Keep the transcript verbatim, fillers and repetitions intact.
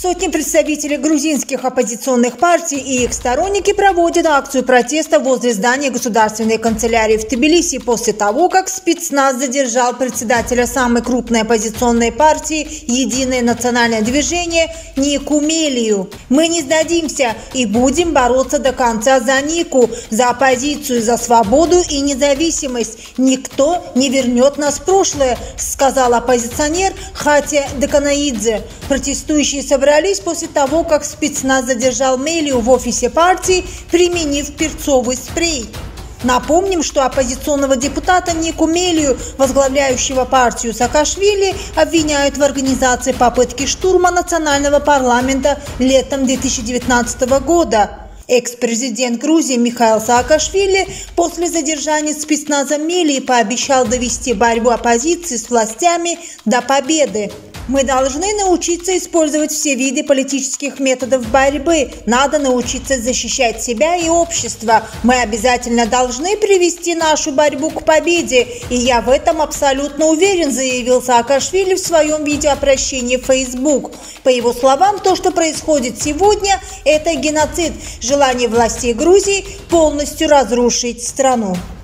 Сотни представителей грузинских оппозиционных партий и их сторонники проводят акцию протеста возле здания государственной канцелярии в Тбилиси после того, как спецназ задержал председателя самой крупной оппозиционной партии «Единое национальное движение» Нику Мелию. «Мы не сдадимся и будем бороться до конца за Нику, за оппозицию, за свободу и независимость. Никто не вернет нас в прошлое», сказал оппозиционер Хатя Деканаидзе. Протестующие собрались после того, как спецназ задержал Мелию в офисе партии, применив перцовый спрей. Напомним, что оппозиционного депутата Нику Мелию, возглавляющего партию Саакашвили, обвиняют в организации попытки штурма национального парламента летом две тысячи девятнадцатого года. Экс-президент Грузии Михаил Саакашвили после задержания спецназа Мелии пообещал довести борьбу оппозиции с властями до победы. «Мы должны научиться использовать все виды политических методов борьбы. Надо научиться защищать себя и общество. Мы обязательно должны привести нашу борьбу к победе. И я в этом абсолютно уверен», заявил Саакашвили в своем видеообращении в Facebook. По его словам, то, что происходит сегодня, это геноцид, желание властей Грузии полностью разрушить страну.